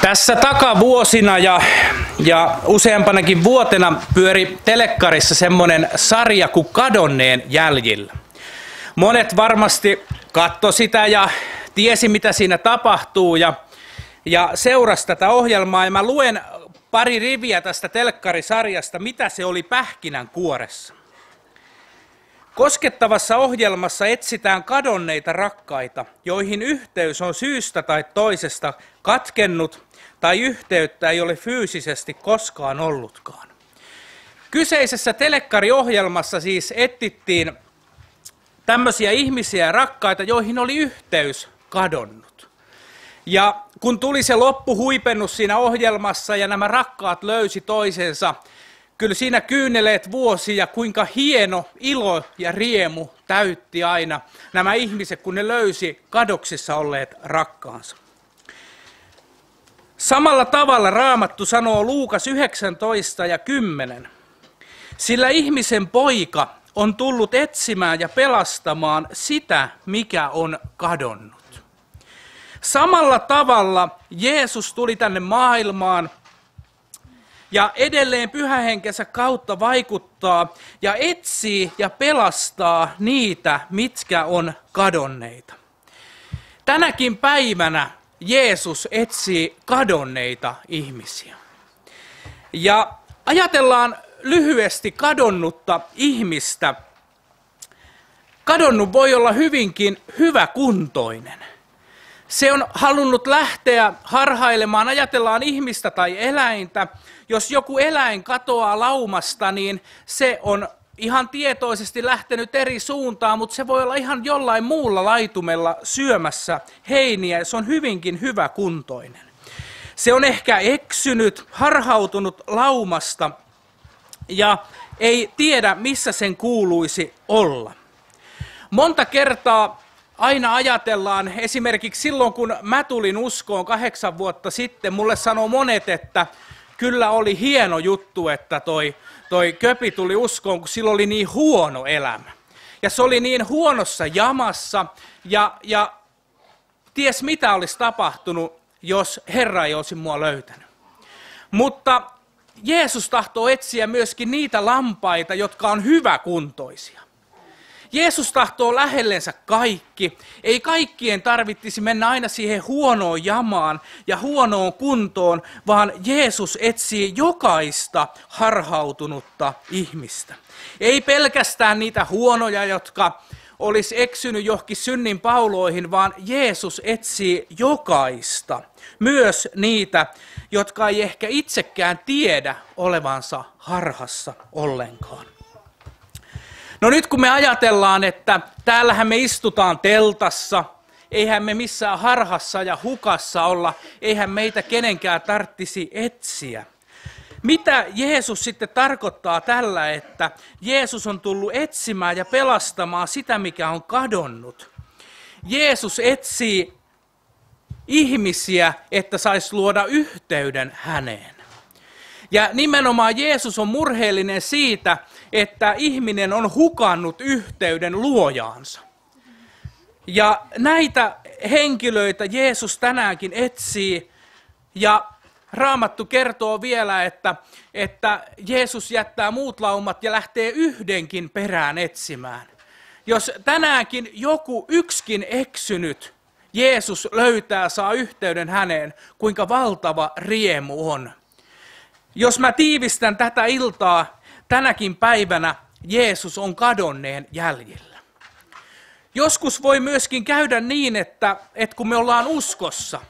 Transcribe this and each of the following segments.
Tässä takavuosina ja useampanakin vuotena pyöri telekkarissa semmoinen sarja kuin Kadonneen jäljillä. Monet varmasti katsoi sitä ja tiesi mitä siinä tapahtuu ja seurasi tätä ohjelmaa. Ja mä luen pari riviä tästä telkkarisarjasta, mitä se oli pähkinänkuoressa. Koskettavassa ohjelmassa etsitään kadonneita rakkaita, joihin yhteys on syystä tai toisesta katkennut tai yhteyttä ei ole fyysisesti koskaan ollutkaan. Kyseisessä telekkariohjelmassa siis etsittiin tämmöisiä ihmisiä ja rakkaita, joihin oli yhteys kadonnut. Ja kun tuli se loppuhuipennus siinä ohjelmassa ja nämä rakkaat löysi toisensa, kyllä siinä kyyneleet vuosi ja kuinka hieno ilo ja riemu täytti aina nämä ihmiset, kun ne löysi kadoksissa olleet rakkaansa. Samalla tavalla Raamattu sanoo Luukas 19:10. Sillä ihmisen poika on tullut etsimään ja pelastamaan sitä, mikä on kadonnut. Samalla tavalla Jeesus tuli tänne maailmaan ja edelleen pyhähenkensä kautta vaikuttaa ja etsii ja pelastaa niitä, mitkä on kadonneita. Tänäkin päivänä Jeesus etsii kadonneita ihmisiä. Ja ajatellaan lyhyesti kadonnutta ihmistä. Kadonnut voi olla hyvinkin hyväkuntoinen. Se on halunnut lähteä harhailemaan, ajatellaan ihmistä tai eläintä. Jos joku eläin katoaa laumasta, niin se on ihan tietoisesti lähtenyt eri suuntaan, mutta se voi olla ihan jollain muulla laitumella syömässä heiniä ja se on hyvinkin hyväkuntoinen. Se on ehkä eksynyt, harhautunut laumasta ja ei tiedä, missä sen kuuluisi olla. Monta kertaa aina ajatellaan, esimerkiksi silloin kun mä tulin uskoon 8 vuotta sitten, mulle sanoo monet, että kyllä oli hieno juttu, että toi Köpi tuli uskoon, kun sillä oli niin huono elämä. Ja se oli niin huonossa jamassa ja ties mitä olisi tapahtunut, jos Herra ei olisi mua löytänyt. Mutta Jeesus tahtoo etsiä myöskin niitä lampaita, jotka on hyväkuntoisia. Jeesus tahtoo lähellensä kaikki. Ei kaikkien tarvitsisi mennä aina siihen huonoon jamaan ja huonoon kuntoon, vaan Jeesus etsii jokaista harhautunutta ihmistä. Ei pelkästään niitä huonoja, jotka olisi eksynyt johonkin synnin pauloihin, vaan Jeesus etsii jokaista. Myös niitä, jotka ei ehkä itsekään tiedä olevansa harhassa ollenkaan. No nyt kun me ajatellaan, että täällähän me istutaan teltassa, eihän me missään harhassa ja hukassa olla, eihän meitä kenenkään tarvitsisi etsiä. Mitä Jeesus sitten tarkoittaa tällä, että Jeesus on tullut etsimään ja pelastamaan sitä, mikä on kadonnut? Jeesus etsii ihmisiä, että saisi luoda yhteyden häneen. Ja nimenomaan Jeesus on murheellinen siitä, että ihminen on hukannut yhteyden luojaansa. Ja näitä henkilöitä Jeesus tänäänkin etsii ja Raamattu kertoo vielä, että Jeesus jättää muut laumat ja lähtee yhdenkin perään etsimään. Jos tänäänkin yksikin eksynyt Jeesus löytää, saa yhteyden häneen, kuinka valtava riemu on. Jos mä tiivistän tätä iltaa, tänäkin päivänä Jeesus on kadonneen jäljellä. Joskus voi myöskin käydä niin, että kun me ollaan uskossa,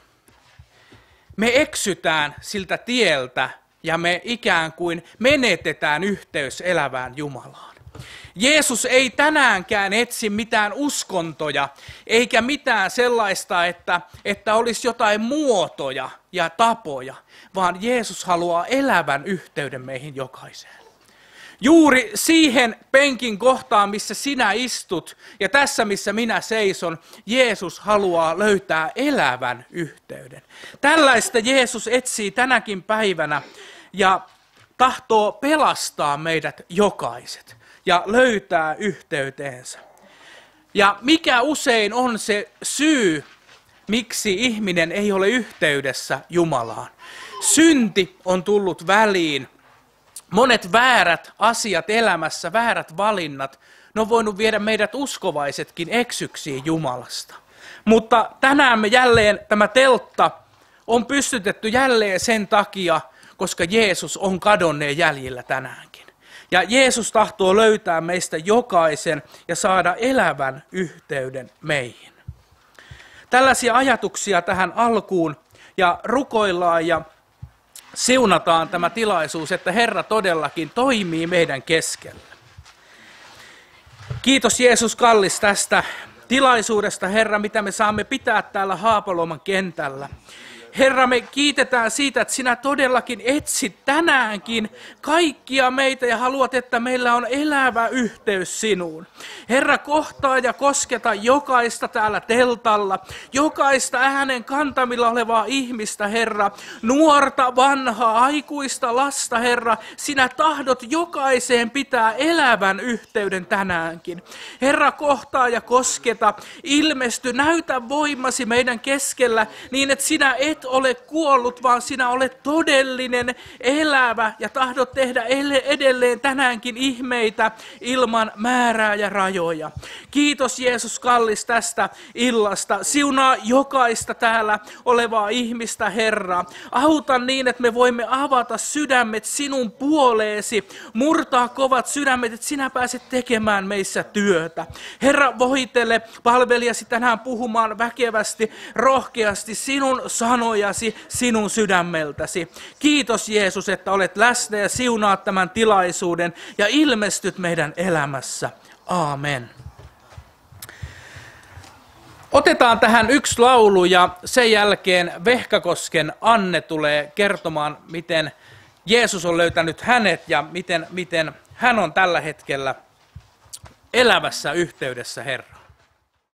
me eksytään siltä tieltä ja me ikään kuin menetetään yhteys elävään Jumalaan. Jeesus ei tänäänkään etsi mitään uskontoja, eikä mitään sellaista, että olisi jotain muotoja ja tapoja, vaan Jeesus haluaa elävän yhteyden meihin jokaiseen. Juuri siihen penkin kohtaan, missä sinä istut ja tässä, missä minä seison, Jeesus haluaa löytää elävän yhteyden. Tällaista Jeesus etsii tänäkin päivänä ja tahtoo pelastaa meidät jokaiset ja löytää yhteyteensä. Ja mikä usein on se syy, miksi ihminen ei ole yhteydessä Jumalaan. Synti on tullut väliin. Monet väärät asiat elämässä, väärät valinnat, ne on voinut viedä meidät uskovaisetkin eksyksiin Jumalasta. Mutta tänään me jälleen, tämä teltta on pystytetty jälleen sen takia, koska Jeesus on kadonneen jäljillä tänäänkin. Ja Jeesus tahtoo löytää meistä jokaisen ja saada elävän yhteyden meihin. Tällaisia ajatuksia tähän alkuun ja rukoillaan ja siunataan tämä tilaisuus, että Herra todellakin toimii meidän keskellä. Kiitos Jeesus kallis tästä tilaisuudesta, Herra, mitä me saamme pitää täällä Haapaloman kentällä. Herra, me kiitetään siitä, että sinä todellakin etsit tänäänkin kaikkia meitä ja haluat, että meillä on elävä yhteys sinuun. Herra, kohtaa ja kosketa jokaista täällä teltalla, jokaista äänen kantamilla olevaa ihmistä, Herra, nuorta, vanhaa, aikuista, lasta, Herra, sinä tahdot jokaiseen pitää elävän yhteyden tänäänkin. Herra, kohtaa ja kosketa, ilmesty, näytä voimasi meidän keskellä niin, että sinä et ole kuollut, vaan sinä olet todellinen, elävä ja tahdot tehdä edelleen tänäänkin ihmeitä ilman määrää ja rajoja. Kiitos Jeesus kallis tästä illasta. Siunaa jokaista täällä olevaa ihmistä, Herra. Auta niin, että me voimme avata sydämet sinun puoleesi, murtaa kovat sydämet, että sinä pääset tekemään meissä työtä. Herra, voitele palvelijasi tänään puhumaan väkevästi, rohkeasti sinun sanojasi, sinun sydämeltäsi. Kiitos Jeesus, että olet läsnä ja siunaat tämän tilaisuuden ja ilmestyt meidän elämässä. Aamen. Otetaan tähän yksi laulu ja sen jälkeen Vehkakosken Anne tulee kertomaan, miten Jeesus on löytänyt hänet ja miten hän on tällä hetkellä elävässä yhteydessä Herraan.